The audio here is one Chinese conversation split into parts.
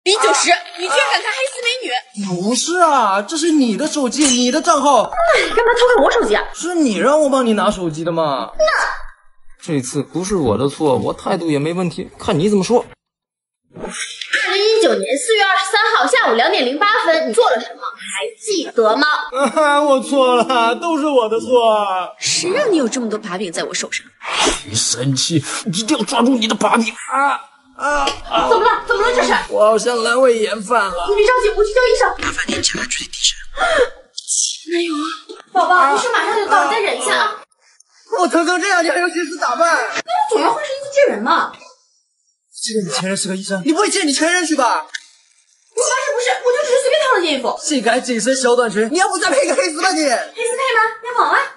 李90，你居然敢看黑丝美女？ 不是啊，这是你的手机，你的账号。 干嘛偷看我手机啊？ 是你让我帮你拿手机的嘛？这次不是我的错，我态度也没问题，看你怎么说。 2019年4月23号下午2点08分，你做了什么？还记得吗？ 我错了，都是我的错。 谁让你有这么多把柄在我手上？ 别生气，一定要抓住你的把柄怎么了？怎么了？这是？ 我好像阑尾炎犯了。 你别着急，我去叫医生。 麻烦您前来决定地址。 前男友啊，宝宝，医生马上就到，你再忍一下啊。 我疼成这样，你还有心思打扮？ 那我总要换身衣服见人嘛。 记得你前任是个医生，你不会见你前任去吧？ 不是，我就只是随便套了件衣服。 性感紧身小短裙，你要不再配个黑丝吧你？黑丝配吗？要跑啊？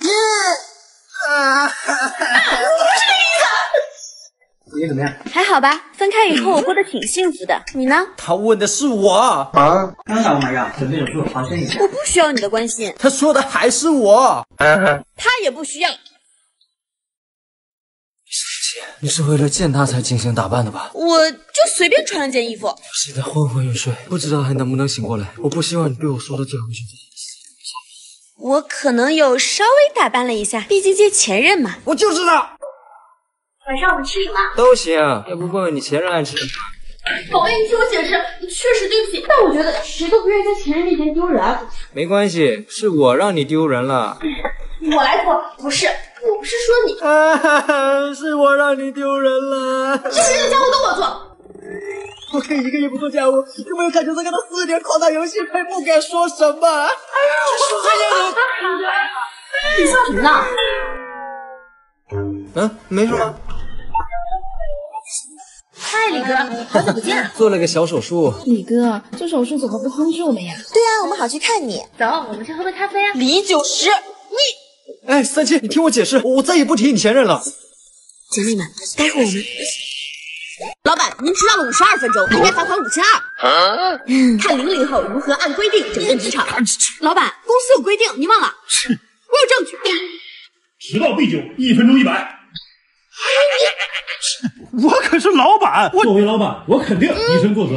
不是这个意思。 你怎么样？ 还好吧，分开以后我过得挺幸福的。你呢？ 他问的是我啊。 刚打完麻药，准备手术，好生一点。 我不需要你的关心。 他说的还是我。 他也不需要。 你是为了见他才精心打扮的吧？ 我就随便穿了件衣服。 现在昏昏欲睡，不知道还能不能醒过来。我不希望你对我说的最后一句话。 我可能有稍微打扮了一下，毕竟见前任嘛。 我就知道。 晚上我们吃什么？ 都行，要不问问你前任爱吃什么？ 宝贝，你听我解释，确实对不起，但我觉得谁都不愿意在前任面前丢人。 没关系，是我让你丢人了。 我来说，不是，我不是说你， 是我让你丢人了。 这些的家务都我做。 我可以一个月不做家务，有没有看球赛看到4点狂打游戏配，不敢说什么。 你笑什么呢？ 没什么。 嗨，李哥，好久不见。 做了个小手术。 李哥，这手术怎么不通知我们呀？ 对啊，我们好去看你。 走，我们去喝杯咖啡啊。李90，你。 哎，三七，你听我解释，我再也不提你前任了。 姐妹们，待会我们。老板，您迟到了52分钟，应该罚款5200。看00后如何按规定整顿职场。老板，公司有规定，您忘了？是，我有证据。 迟到必究，1分钟100。我可是老板，作为老板，我肯定以身作则。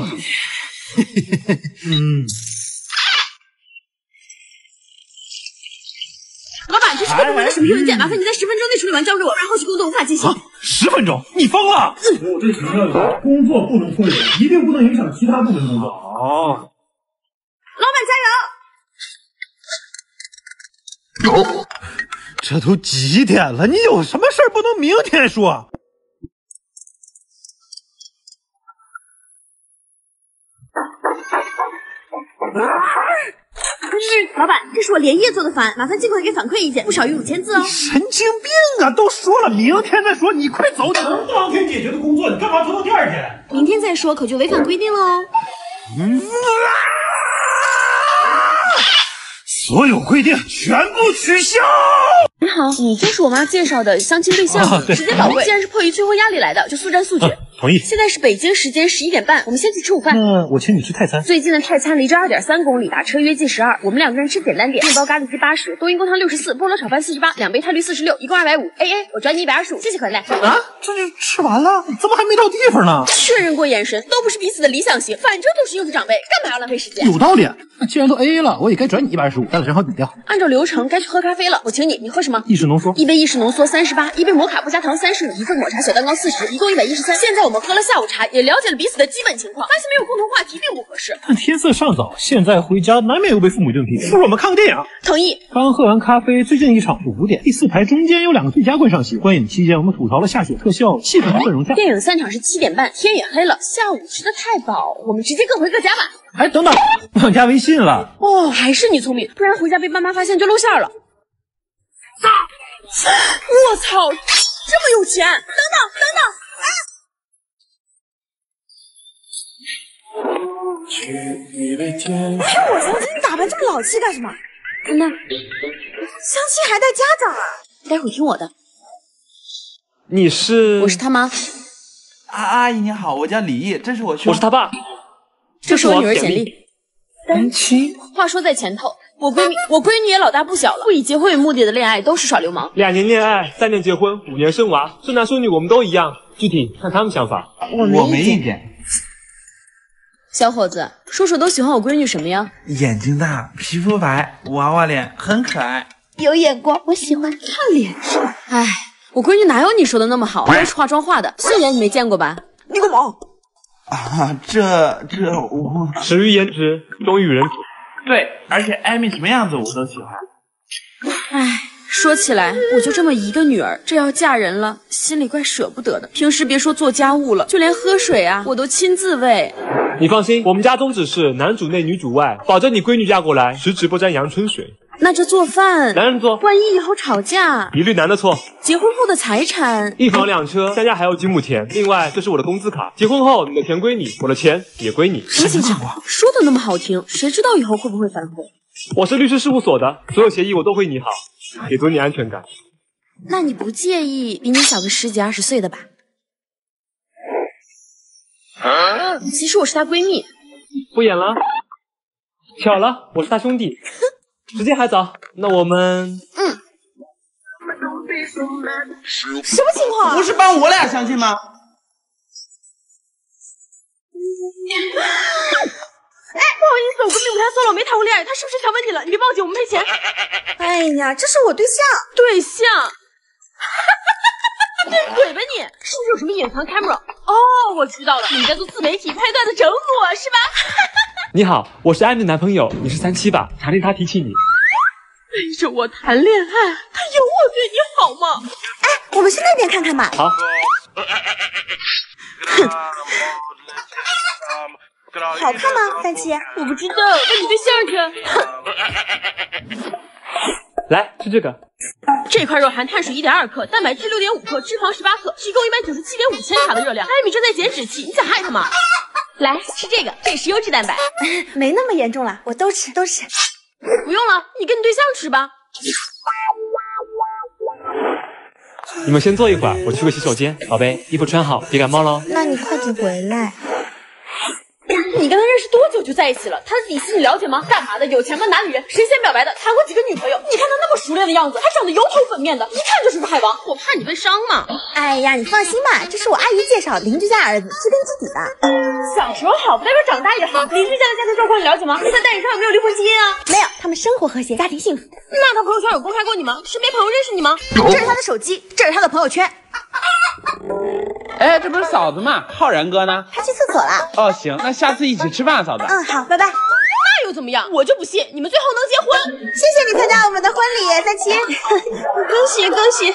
老板，这是个部门的审批文件，麻烦你在10分钟内处理完交给我，不然后续工作无法进行。 10分钟？你疯了！我这强调有，工作不能拖延，一定不能影响其他部门工作。哦。 老板加油！ 这都几点了？你有什么事儿不能明天说？ 老板，这是我连夜做的方案，麻烦尽快给反馈意见，不少于5000字哦。 神经病啊！都说了明天再说，你快走！能当天解决的工作，你干嘛拖到第2天？ 明天再说，可就违反规定了哦。 所有规定全部取消。 你好，你就是我妈介绍的相亲对象， 对， 直接倒柜。既然是迫于催婚压力来的，就速战速决。 同意。 现在是北京时间11点半，我们先去吃午饭。 我请你吃泰餐。 最近的泰餐离这2.3公里，打车约计12。我们2个人吃简单点，面包咖喱鸡80，冬阴功汤64，菠萝炒饭48，2杯泰绿46，一共250。AA，我转你125，谢谢款待。 啊，这就吃完了？怎么还没到地方呢？ 确认过眼神，都不是彼此的理想型，反正都是应付长辈，干嘛要浪费时间？ 有道理。 那既然都 AA 了，我也该转你125，咱俩正好抵掉。 按照流程该去喝咖啡了，我请你，你喝什么？ 意式浓缩。 一杯意式浓缩38，一杯摩卡不加糖35，一份抹茶小蛋糕40，一共113。现在我们喝了下午茶，也了解了彼此的基本情况，发现没有共同话题并不合适。 但天色尚早，现在回家难免又被父母一顿批评。不如我们看个电影。 同意。 刚喝完咖啡，最近一场是5点，第4排中间有2个最佳观赏席。观影期间，我们吐槽了下雪特效，气氛很融洽。 电影散场是7点半，天也黑了，下午吃的太饱，我们直接各回各家吧。 哎，等等，忘加微信了。 哦，还是你聪明，不然回家被爸妈发现就露馅了。我操，这么有钱！等等，陪我相亲，你打扮这么老气干什么？那相亲还带家长啊？待会儿听我的。 你是？ 我是他妈。 阿姨你好，我叫李毅，这是我兄。 我是他爸。 这是我女儿简历。 单亲。 话说在前头。我闺女也老大不小了，不以结婚为目的的恋爱都是耍流氓。 2年恋爱，3年结婚，5年生娃，孙男孙女我们都一样，具体看他们想法。 我没意见。 小伙子，说说都喜欢我闺女什么呀？ 眼睛大，皮肤白，娃娃脸，很可爱。 有眼光，我喜欢。 看脸是吧？哎，我闺女哪有你说的那么好？都是化妆画的，素颜你没见过吧？ 你干嘛？ 啊，这我始于颜值，忠于人品。 对，而且艾米什么样子我都喜欢。 哎，说起来，我就这么一个女儿，这要嫁人了，心里怪舍不得的。平时别说做家务了，就连喝水啊，我都亲自喂。 你放心，我们家宗旨是男主内女主外，保证你闺女嫁过来十指不沾阳春水。 那这做饭， 男人做， 万一以后吵架， 一律男的错。 结婚后的财产 ，1房2车，加还有几亩田。另外，这是我的工资卡，结婚后你的田归你，我的钱也归你。 什么情况？说的那么好听，谁知道以后会不会反悔？ 我是律师事务所的，所有协议我都会拟好，给足你安全感。 那你不介意比你小个10几20岁的吧？其实我是她闺蜜。 不演了，巧了，我是他兄弟。时间还早，那我们什么情况？ 不是帮我俩相亲吗？ 哎，不好意思，我闺蜜不太算了，我没谈过恋爱，她是不是想问你了？你别报警，我们赔钱。 哎呀，这是我对象。 对象？对嘴吧你！是不是有什么隐藏 camera？ 哦，我知道了，你们在做自媒体拍段子整我是吧？ 你好，我是艾米的男朋友，你是37吧？查令他提起你。 背着我谈恋爱，他有我对你好吗？ 哎，我们去那边看看吧。 好。 好看吗，37？ 我不知道，问你对象去。 来，吃这个。 这块肉含碳水1.2克，蛋白质6.5克，脂肪18克，提供197.5千卡的热量。艾米正在减脂期，你想害她吗？来吃这个，这也是优质蛋白。 没那么严重了，我都吃。 不用了，你跟你对象吃吧。 你们先坐一会儿，我去个洗手间。宝贝，衣服穿好，别感冒喽。 那你快点回来。 你跟他认识多久就在一起了？他的底细你了解吗？干嘛的？有钱吗？哪里人？谁先表白的？谈过几个女朋友？你看他那么熟练的样子，还长得油头粉面的，一看就是个海王。我怕你被伤嘛。 哎呀，你放心吧，这是我阿姨介绍，邻居家儿子，知根知底的。 小时候好，不代表长大也好。邻居家的家庭状况你了解吗？他代理上有没有离婚基因啊？ 没有，他们生活和谐，家庭幸福。 那他朋友圈有公开过你吗？身边朋友认识你吗？ 这是他的手机，这是他的朋友圈。 哎，这不是嫂子吗？浩然哥呢？ 他去厕所了。 哦，行，那下次一起吃饭，嫂子。 好，拜拜。 那又怎么样？我就不信你们最后能结婚。 谢谢你参加我们的婚礼，37。 恭喜恭喜！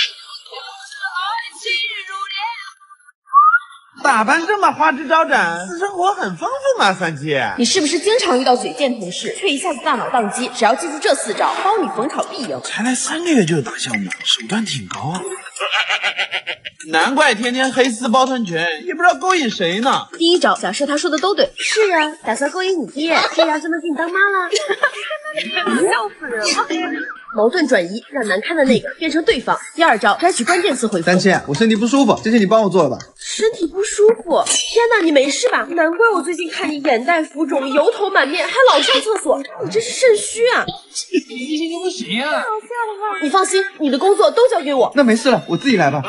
打扮这么花枝招展，私生活很丰富嘛，37。 你是不是经常遇到嘴贱同事，却一下子大脑宕机？只要记住这4招，包你逢炒必赢。 才来3个月就有大项目，手段挺高啊。难怪天天黑丝包臀裙，也不知道勾引谁呢。 第1招，假设他说的都对。是啊，打算勾引你爹，这样就能给你当妈了。笑死人了！矛盾转移，让难堪的那个变成对方。第2招，摘取关键词回复。 37，我身体不舒服，这些你帮我做了吧？ 身体不舒服？天哪，你没事吧？难怪我最近看你眼袋浮肿，油头满面，还老上厕所，你这是肾虚啊！ 你不行啊！ 你放心，你的工作都交给我。 那没事了，我自己来吧。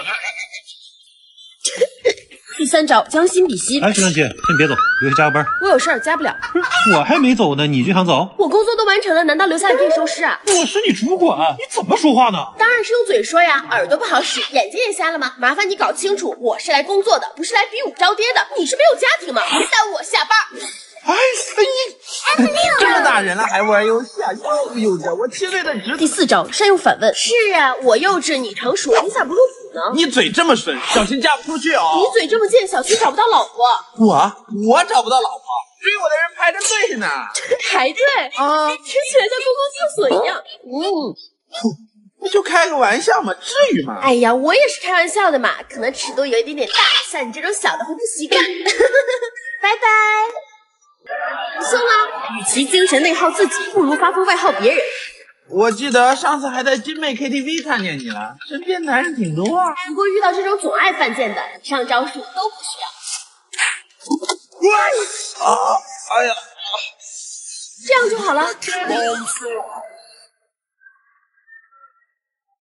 第3招，将心比心。 哎，学长姐，先别走，留下加个班。 我有事儿，加不了。 我还没走呢，你就想走？ 我工作都完成了，难道留下来可以收尸啊？ 我是你主管，你怎么说话呢？ 当然是用嘴说呀，耳朵不好使，眼睛也瞎了吗？麻烦你搞清楚，我是来工作的，不是来比武招爹的。你是没有家庭吗？带我下班。 哎，这么大人了还玩游戏啊？幼不幼稚？我7岁的侄子。 第4招，善用反问。是啊，我幼稚，你成熟，你咋不入土呢？ 你嘴这么损，小心嫁不出去哦。 你嘴这么贱，小心找不到老婆。 我找不到老婆，追我的人排着队呢。 排队啊，听起来像公共厕所一样。 不就开个玩笑嘛，至于吗？ 哎呀，我也是开玩笑的嘛，可能尺度有一点点大，像你这种小的会不习惯。拜拜。送啦！与其精神内耗自己，不如发疯外耗别人。 我记得上次还在金妹 KTV 看见你了，身边男人挺多啊。 不过遇到这种总爱犯贱的，以上招数都不需要。 哎呀， 这样就好了。